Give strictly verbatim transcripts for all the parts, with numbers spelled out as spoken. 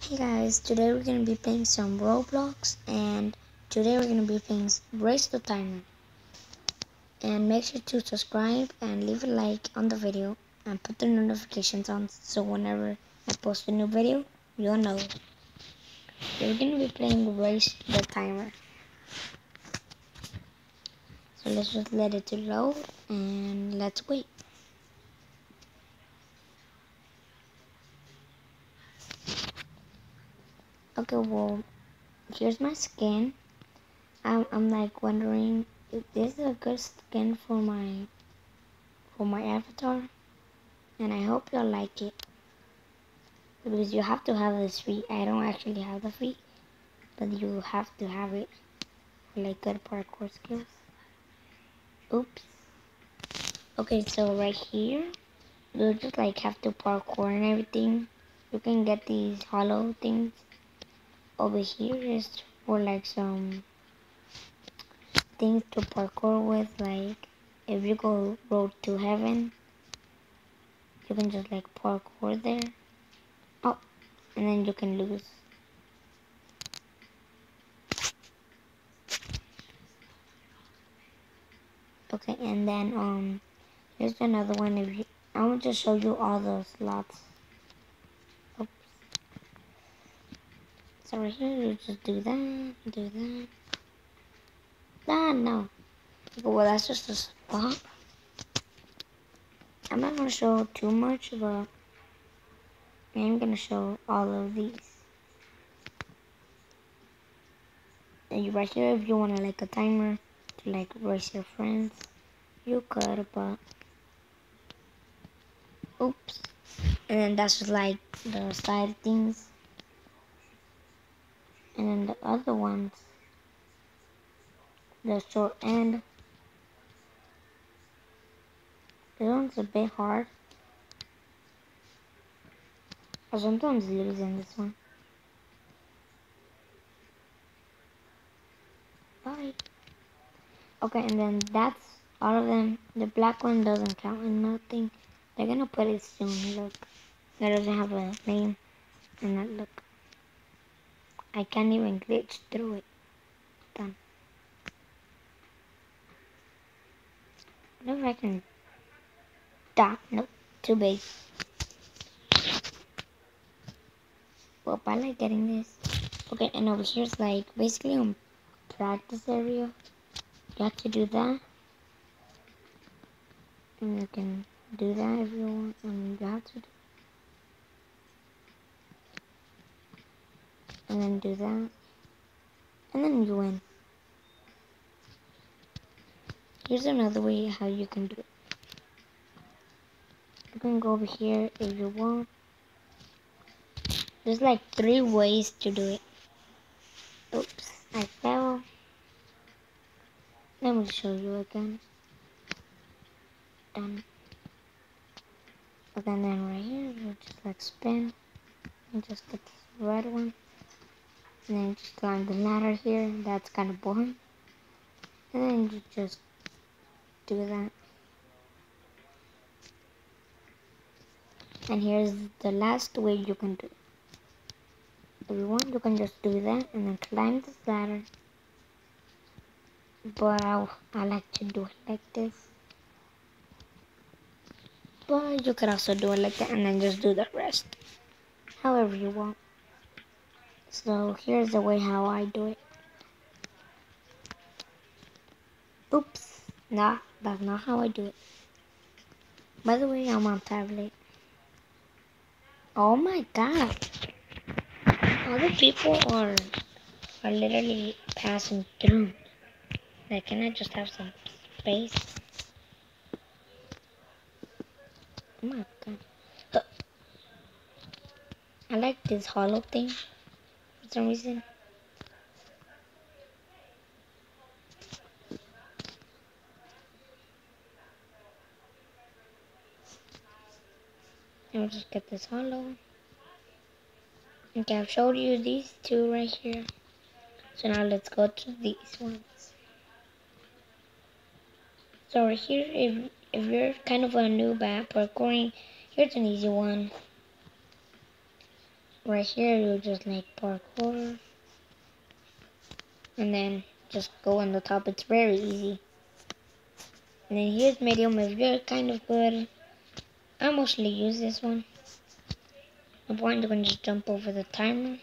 Hey guys, today we're gonna be playing some Roblox, and today we're gonna be playing Race the Timer. And make sure to subscribe and leave a like on the video and put the notifications on so whenever I post a new video, you'll know. So we're gonna be playing Race the Timer. So let's just let it to load and let's wait. Okay, well, here's my skin. I'm, I'm like wondering if this is a good skin for my for my avatar, and I hope you'll like it. Because you have to have this feet. I don't actually have the feet, but you have to have it for like good parkour skills. Oops. Okay, so right here, you just like have to parkour and everything. You can get these hollow things. Over here is for like some things to parkour with, like if you go road to heaven, you can just like parkour there. Oh, and then you can lose. Okay, and then um here's another one. If you, I want to show you all the slots. Oops. So right here, you just do that, do that. Ah, no. Well, that's just a spot. I'm not gonna show too much, but I am gonna show all of these. And you right here, if you want to like a timer to like race your friends, you could, but oops. And then that's just like the side things. And then the other ones, the short end. This one's a bit hard. I sometimes lose in this one. Bye. Okay, and then that's all of them. The black one doesn't count in nothing. They're gonna put it soon. Look, it doesn't have a name. And that look, I can't even glitch through it. Done. What if I can? Stop. Nope. Too big. Well, I like getting this. Okay, and over here's like basically on practice area. You have to do that, and you can do that if you want, and you have to do, and then do that, and then you win. Here's another way how you can do it. You can go over here if you want. There's like three ways to do it. Oops, I fell. Let me show you again. Done. Okay, and then right here, you just like spin and just get this red one. And then just climb the ladder here. That's kind of boring. And then you just do that. And here's the last way you can do it. If you want, you can just do that and then climb this ladder. But I, I like to do it like this. But you could also do it like that and then just do the rest. However you want. So here's the way how I do it. Oops. Nah, that's not how I do it. By the way, I'm on tablet. Oh my god. Other people are are literally passing through. Like, can I just have some space? Oh my god. Uh, I like this hollow thing for some reason. I'll just get this hollow. Okay, I've showed you these two right here. So now let's go to these ones. So right here, if if you're kind of a noob at parkouring, here's an easy one. right here you just like parkour. And then just go on the top. It's very easy. And then here's medium if you're kind of good. I mostly use this one. I'm going to just jump over the timer.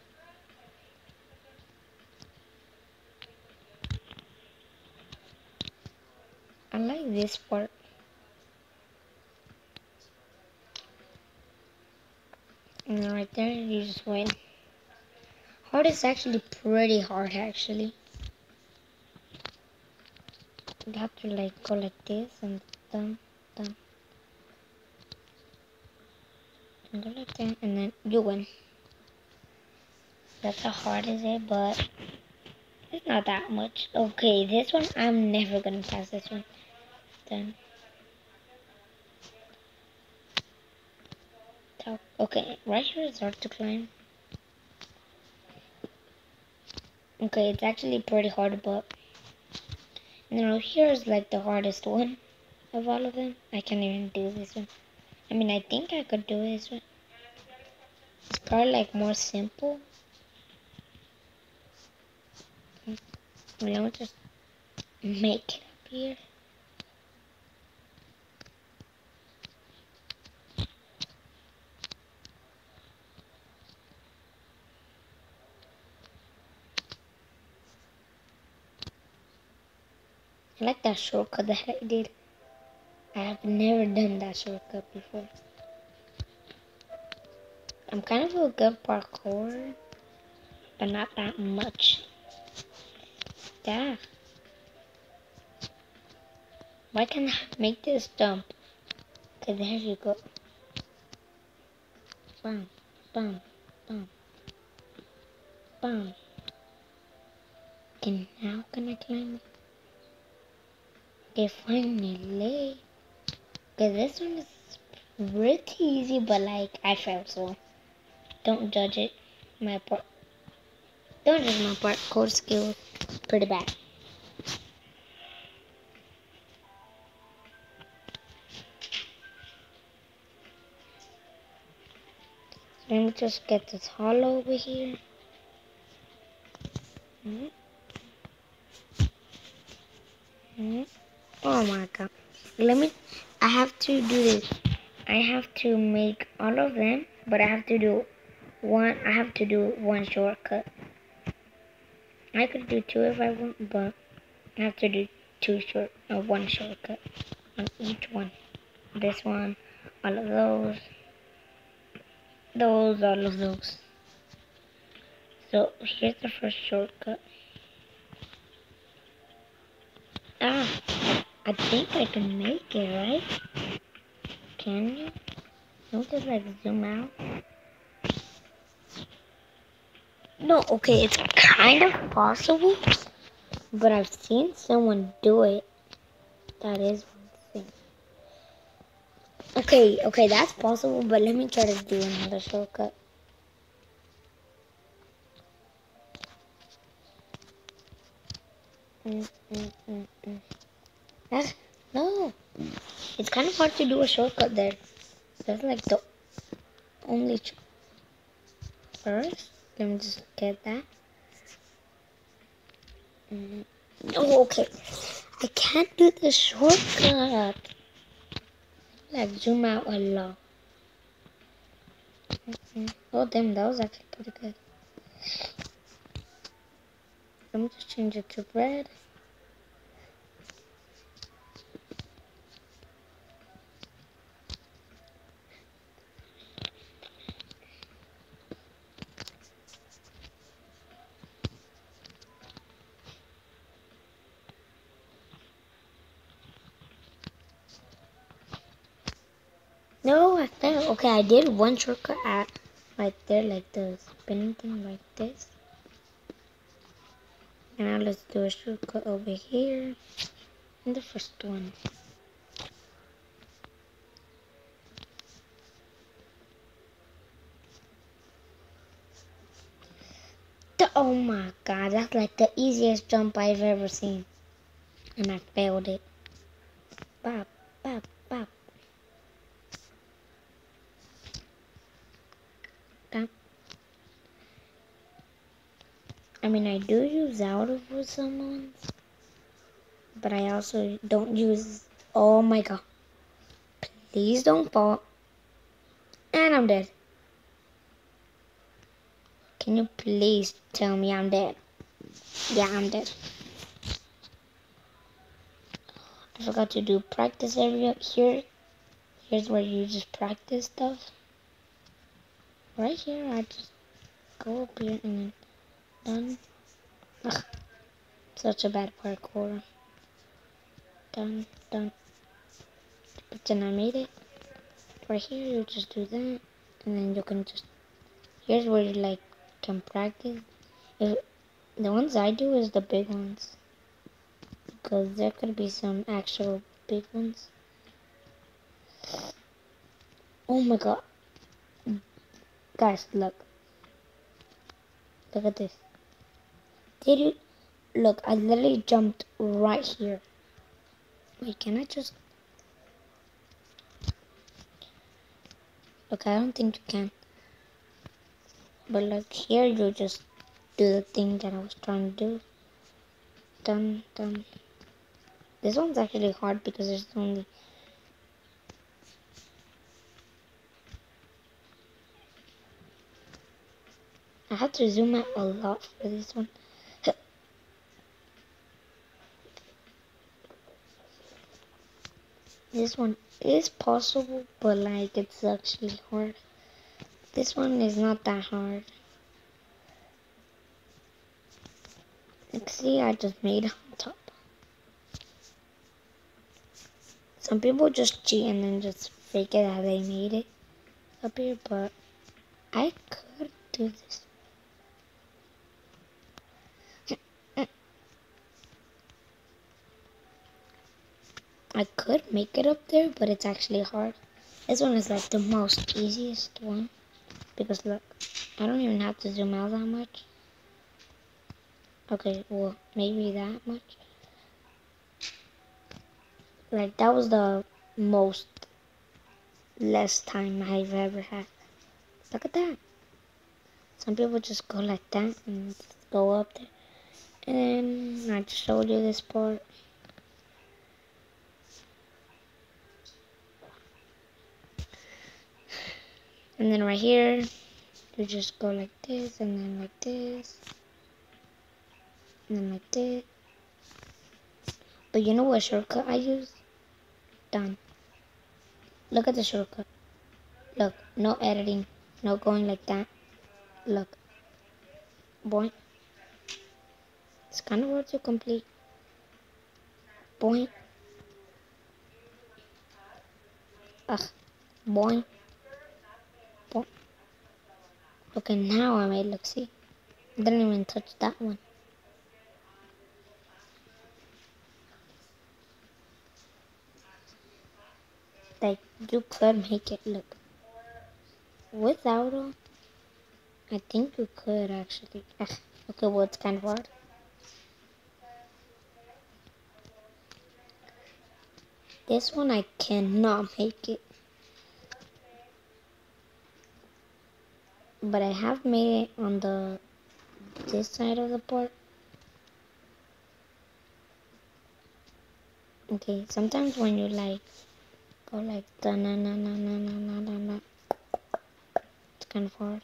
I like this part. And then right there, you just win. Hard is actually pretty hard, actually. You have to like go like this and down, down. And go like that, and then you win. That's how hard is it, but it's not that much. Okay, this one, I'm never gonna pass this one. Then. Okay, right here is hard to climb. Okay, it's actually pretty hard, but and then over here is like the hardest one of all of them. I can't even do this one. I mean, I think I could do this one. It's probably like more simple. Let me just make it up here. I like that shortcut that I did. I have never done that shortcut before. I'm kind of a good parkour, but not that much. Yeah. Why can't I make this jump? Okay, there you go. Bam, bam, bam, bam. Okay, now can I climb it? Okay, finally. Okay, this one is pretty easy, but like I failed, so don't judge it. My part, don't judge my parkour skill. Pretty bad. So let me just get this hollow over here. Mm-hmm. Mm-hmm. Oh my god! Let me. I have to do this. I have to make all of them, but I have to do one. I have to do one shortcut. I could do two if I want, but I have to do two short, uh, one shortcut on each one. This one, all of those, those, all of those. So here's the first shortcut. Ah, I think I can make it, right? Can you? Don't just like zoom out. No, okay, it's kind of possible, but I've seen someone do it. That is one thing. Okay, okay, that's possible, but let me try to do another shortcut. Mm, mm, mm, mm. That's, no, it's kind of hard to do a shortcut there. That's like the only ch first. Let me just get that. Mm. Oh, okay. I can't do the shortcut. Like zoom out a lot. Mm-mm. Oh damn, that was actually pretty good. Let me just change it to red. No, I failed. Okay, I did one shortcut at right there, like the spinning thing like this. And now let's do a shortcut over here. And the first one. The, oh my god, that's like the easiest jump I've ever seen. And I failed it. Bop, bop, bop. Bop. I mean, I do use Auto for some ones, but I also don't use. Oh my god! Please don't fall. And I'm dead. Can you please tell me I'm dead? Yeah, I'm dead. I forgot to do practice area here. Here's where you just practice stuff. Right here, I just go up here and then done. Ugh, such a bad parkour. Done, done. But then I made it. Right here, you just do that, and then you can just. Here's where you like can practice. If, the ones I do is the big ones, because there could be some actual big ones. Oh my god, guys, look, look at this. Did you look? I literally jumped right here. Wait, can I just? Look, I don't think you can. But like here, you just do the thing that I was trying to do. Done, done. This one's actually hard because there's only. I have to zoom out a lot for this one. This one is possible, but like it's actually hard. This one is not that hard. Like, see, I just made it on top. Some people just cheat and then just fake it how they made it up here, but I could do this. I could make it up there, but it's actually hard. This one is like the most easiest one. Because look, I don't even have to zoom out that much. Okay, well, maybe that much. Like, that was the most less time I've ever had. Look at that. Some people just go like that and go up there. And I just showed you this part. And then right here, you just go like this, and then like this, and then like this. But you know what shortcut I use? Done. Look at the shortcut. Look, no editing, no going like that. Look. Boing. It's kind of hard to complete. Boing. Ugh. Boing. Boing. Okay, now I made look, see? I didn't even touch that one. Like, you could make it look. Without them, I think you could actually. Ugh. Okay, well, it's kind of hard. This one, I cannot make it. But I have made it on the this side of the board. Okay, sometimes when you like go like da na na na na na na na na, it's kind of hard.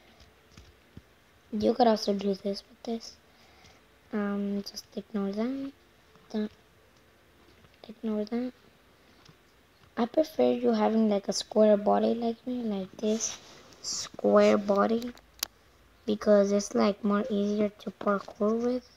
You could also do this with this. Um, just ignore that. That. Ignore that. I prefer you having like a square body like me, like this square body, because it's like more easier to parkour with.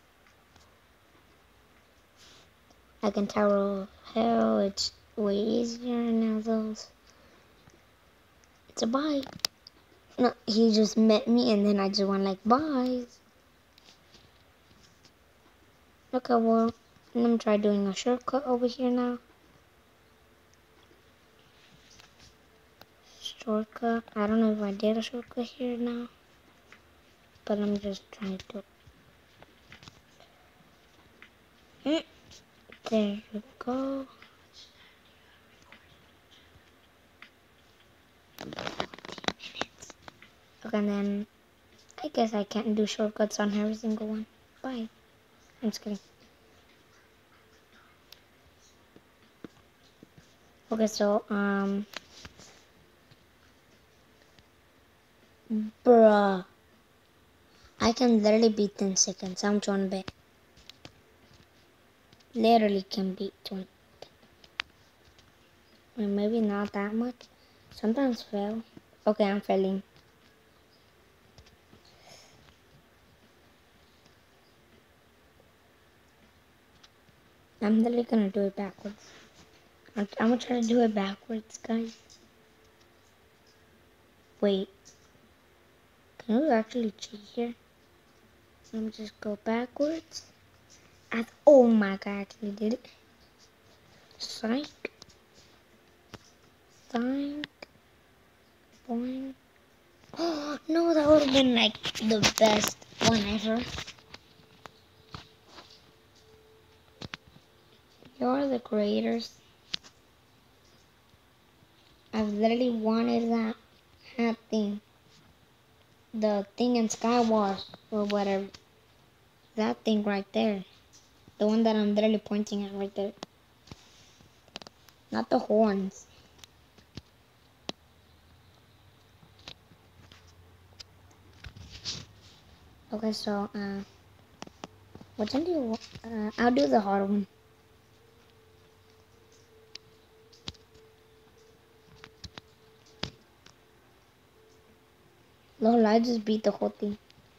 Like in Tower of Hell, it's way easier now those. It's a bye. No, he just met me and then I just went like bye. Okay, well, I'm gonna try doing a shortcut over here now. Shortcut. I don't know if I did a shortcut here now, but I'm just trying to. Mm. There you go. Okay, and then I guess I can't do shortcuts on every single one. Bye. I'm just kidding. Okay, so, um... bruh. I can literally beat ten seconds. I'm trying to bet. Literally can beat twenty. Or maybe not that much. Sometimes fail. Okay, I'm failing. I'm literally gonna do it backwards. I'm, I'm gonna try to do it backwards, guys. Wait. Can we actually cheat here? Let me just go backwards. And, oh my god, I actually did it. Psych. Psych. Boing. Oh, no, that would have been like the best one ever. You're the creators. I've literally wanted that, that thing. The thing in Skywars or whatever. That thing right there. The one that I'm literally pointing at right there. Not the horns. Okay, so, uh, which one do you want? Uh, I'll do the hard one. Lol, I just beat the whole thing.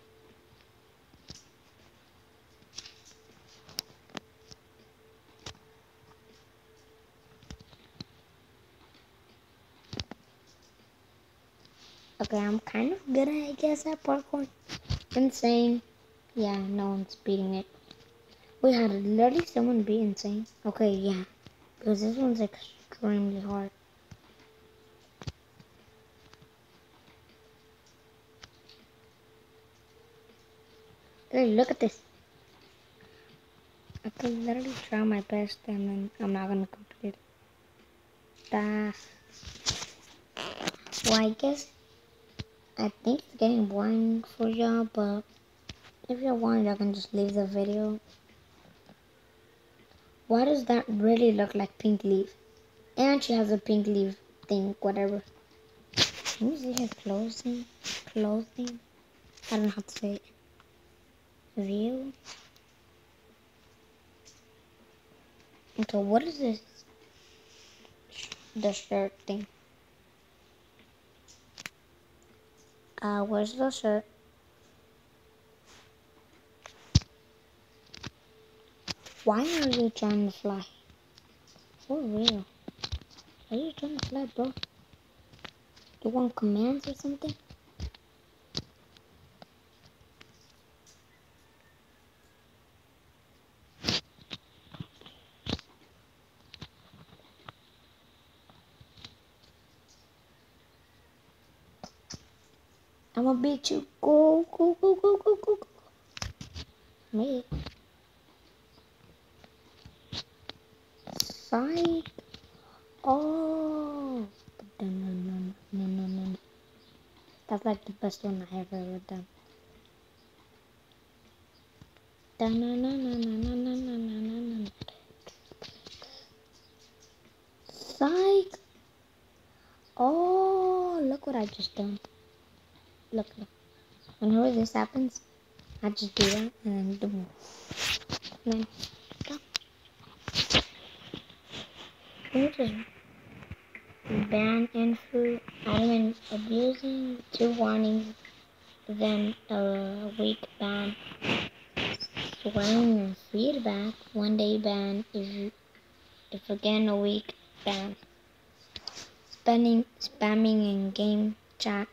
Okay, I'm kind of good at, I guess, at parkour. Insane. Yeah, no one's beating it. Wait, how did literally someone be insane? Okay, yeah. Because this one's extremely hard. Hey, look at this. I could literally try my best and then I'm not gonna complete it. That. Well, I guess I think it's getting boring for y'all, but if you want, y'all can just leave the video. Why does that really look like pink leaf? And she has a pink leaf thing, whatever. Can you see her clothing? Clothing? I don't know how to say it. View? Okay, what is this? The shirt thing. Uh, where's the shirt? Why are you trying to fly? For real. Are you trying to fly, bro? You want commands or something? I'm gonna beat you. Go, go, go, go, go, go, go. Me. Psych. Oh. No, no, no, no, no, no, no. That's like the best one I have ever done. Da, na, na, na, na, na, na, na, na, na. Psych. Oh, look what I just done. Look, look. Whenever this happens, I just do that and then boom. Then stop. Can you just ban info, admin abusing, two warnings, then a week ban, swearing and feedback, one day ban, if if again a week ban, spamming spamming in game chat,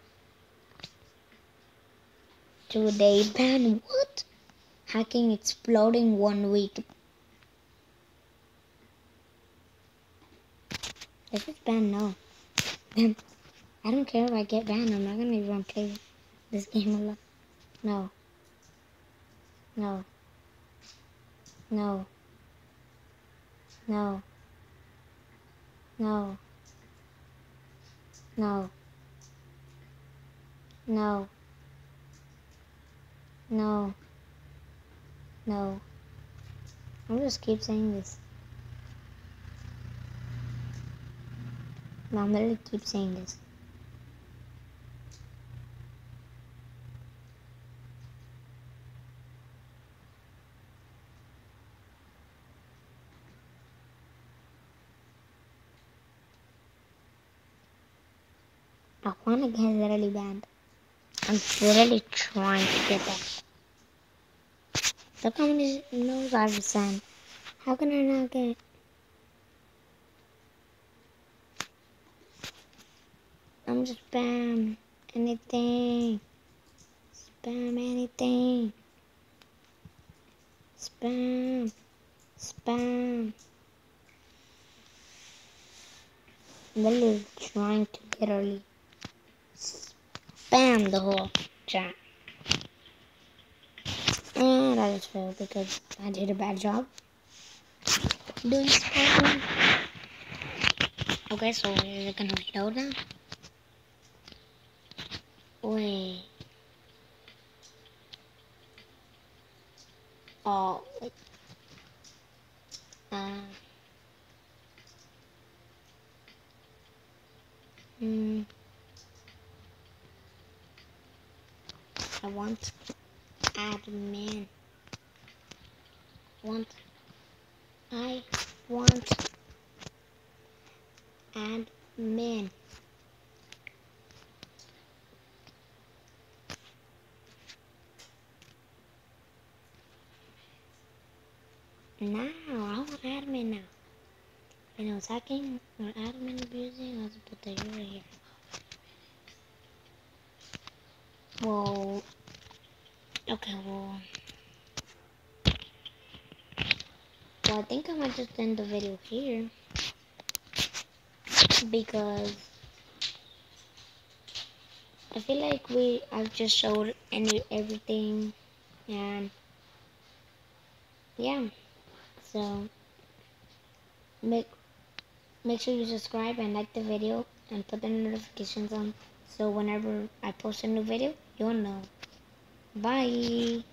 two day ban. What? Hacking exploding one week. If it's banned, no. Then I don't care if I get banned. I'm not gonna even play this game alone. No. No. No. No. No. No. No. No. No. I'm just keep saying this. No, I'm literally keep saying this. I wanna get literally banned. I'm literally trying to get that. The company knows I was sent. How can I not get? I'm just spam anything. Spam anything. Spam. Spam. I'm literally trying to get early. Spam the whole chat. And I just failed because I did a bad job doing spam. Okay, so is it gonna reload now? Wait. Oh, wait. Uh. Hmm. I want admin. Want. I want admin. Now, I want admin now. You know, attacking or admin abusing. Let's put the euro here. Well, okay, well, well, I think I might just end the video here because I feel like we I've just showed any everything, and yeah, so make make sure you subscribe and like the video and put the notifications on so whenever I post a new video, you'll know. Bye.